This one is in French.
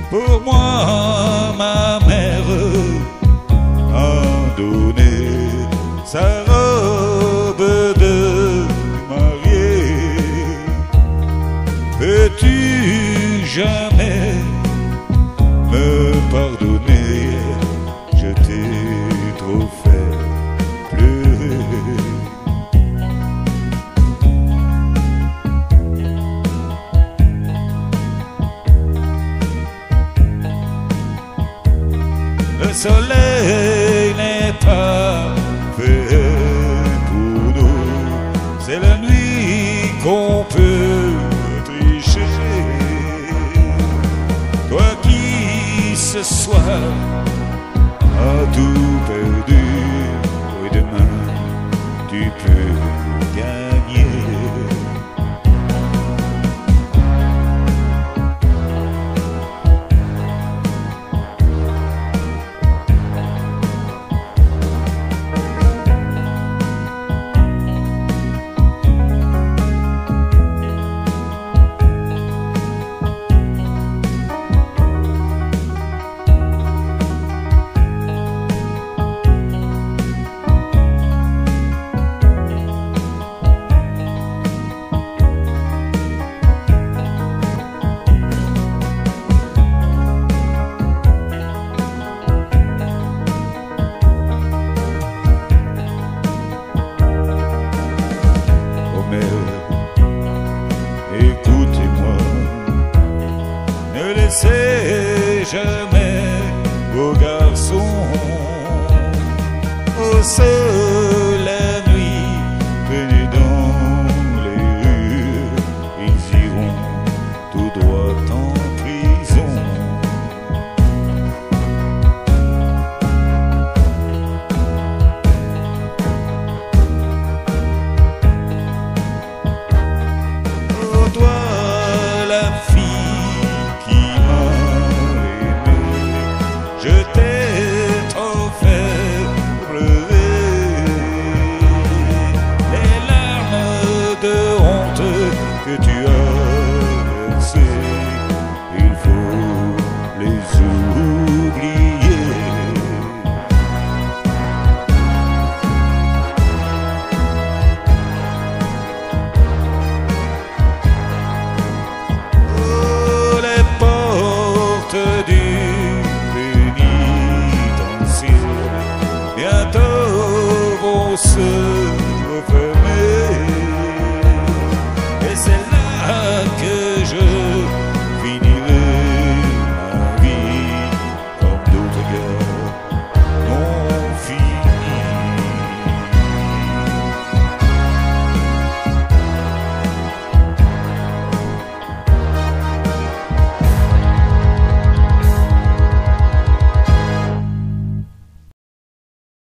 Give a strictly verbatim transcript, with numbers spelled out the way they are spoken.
Pour moi, ma mère a donné sa robe de mariée. Peux-tu jamais me pardonner? Je t'ai trop fait pleurer. Le soleil n'est pas fait pour nous, c'est la nuit qu'on peut tricher. Toi qui ce soir as tout perdu, et demain tu peux gagner. Écoutez-moi, ne laissez jamais vos garçons au sol.